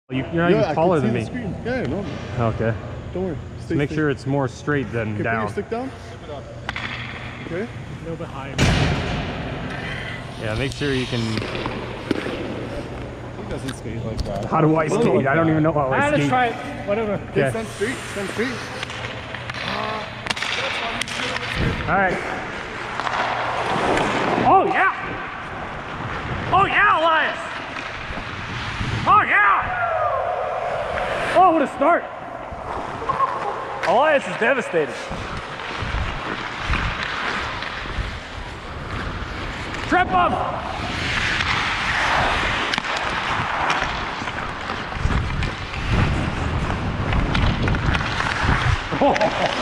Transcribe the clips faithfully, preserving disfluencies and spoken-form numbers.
You, you're not yeah, even taller than me. The screen. Yeah, no. Okay. Don't worry. Stay So make stick. sure it's more straight than okay, down. Put your stick down. Okay. A little bit higher. Yeah, make sure you can. He doesn't skate like that. How do I skate? Like I don't that. even know how I Ah, skate. let's try it. Whatever. Okay, Okay. stand straight. Stand straight. All right. Oh yeah! Oh yeah, Elias! Oh yeah! Oh, what a start! Elias is devastated. Trip him! Oh.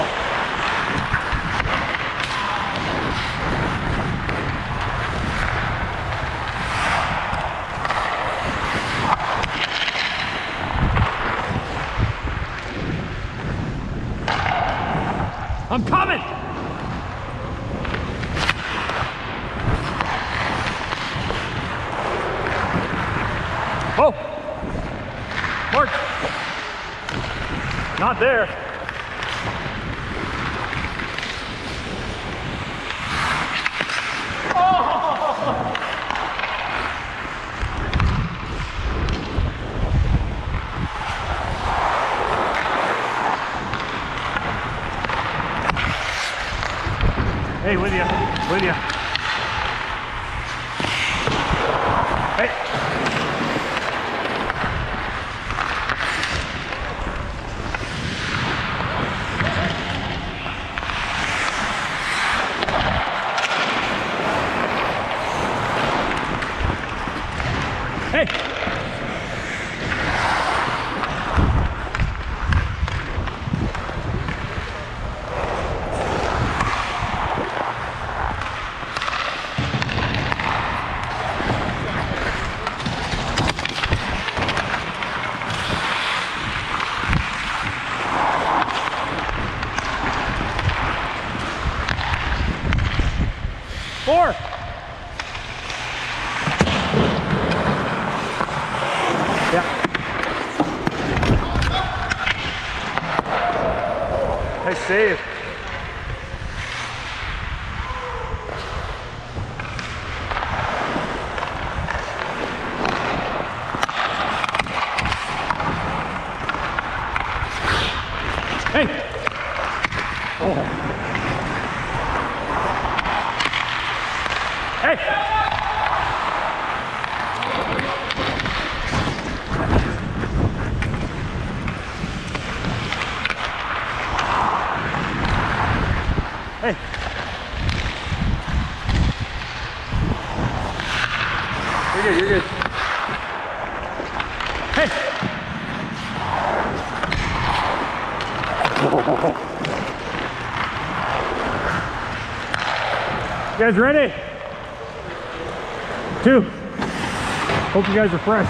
I'm coming! Oh! Mark! Not there. Hey, with you, with you. Hey. Hey. Four. Yeah. Nice save. Hey. Oh. Hey! Hey! You're good, you're good. Hey! You guys ready? Two. Hope you guys are fresh.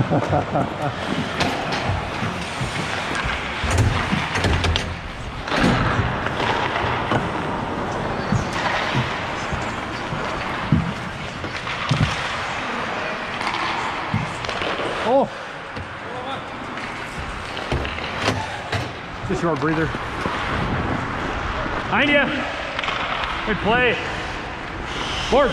Oh. Just a short breather. Behind you. Good play. Forward.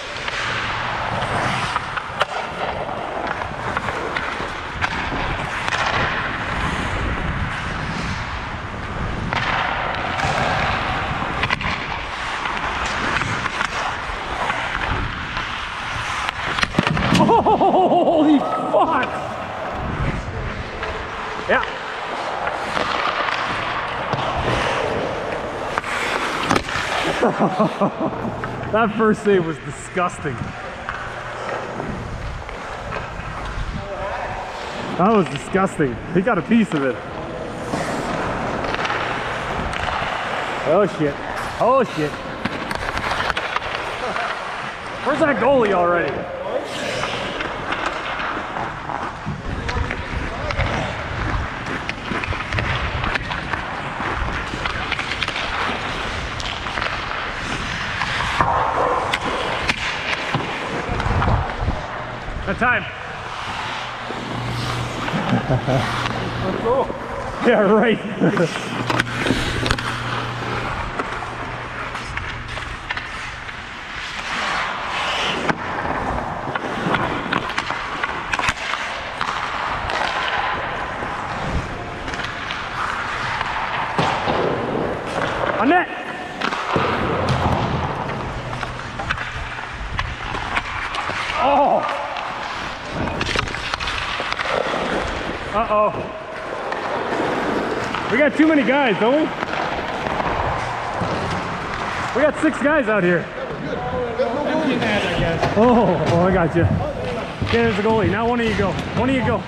Holy fuck! Yeah. That first save was disgusting. That was disgusting. He got a piece of it. Oh shit. Oh shit. Where's that goalie already? Good time. Let's go. Yeah, right. On net. Oh. Uh-oh. We got too many guys, don't we? We got six guys out here. Empty net, I guess. Oh, oh, I got you. Okay, there's the goalie. Now one of you go. One of you go.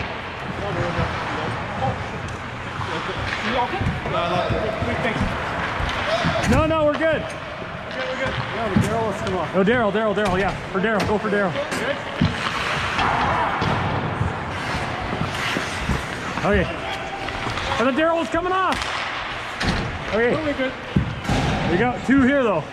No, no, we're good. Okay, we're good. Yeah, but Daryl wants to come off. Oh, Daryl, Daryl, Daryl, yeah. For Daryl, go for Daryl. Good? Okay. And the Daryl was coming off. Okay. We're good. We got two here though.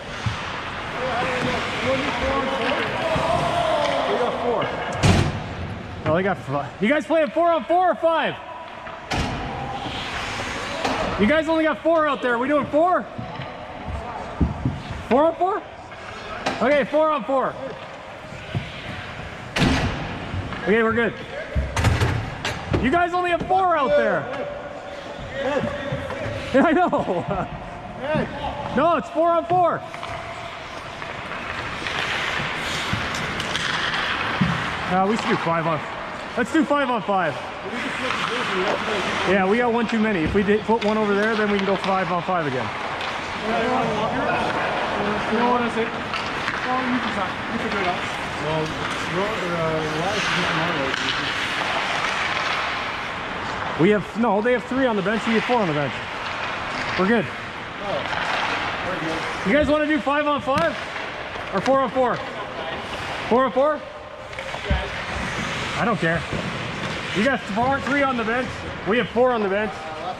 We got four. Oh, they got five. You guys playing four on four or five? You guys only got four out there. Are we doing four? Four on four? Okay, four on four. Okay, we're good. You guys only have four out there. Yeah, I know. No, it's four on four. Uh, we should do five on. Let's do five on five. Yeah, we got one too many. If we did put one over there, then we can go five on five again. You know what I say? Oh, you decide. You figure it out. Well, uh, We have, no, they have three on the bench. We have four on the bench. We're good. You guys want to do five on five? Or four on four? Four on four? I don't care. You got four, three on the bench. We have four on the bench.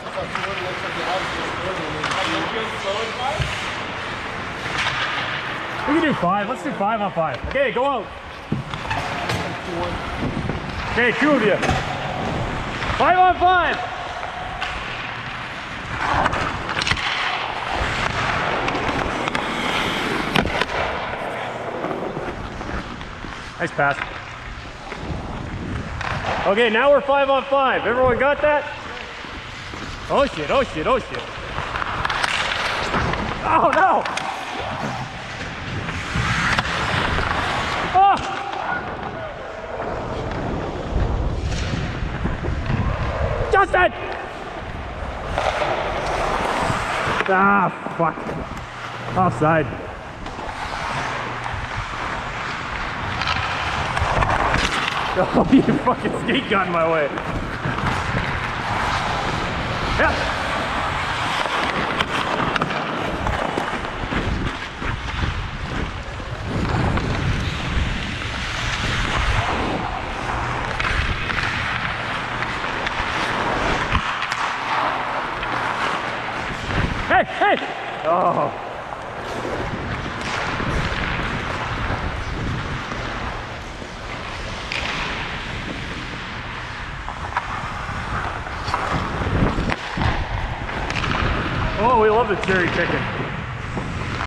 We can do five. Let's do five on five. Okay, go out. Okay, two of you. Five on five. Nice pass. Okay, now we're five on five. Everyone got that? Oh shit, oh shit, oh shit. Oh no! Oh! Justin! Ah, fuck. Offside. Oh, you fucking skate got in my way. Yeah. Hey, hey! Oh. Oh, we love the cherry chicken.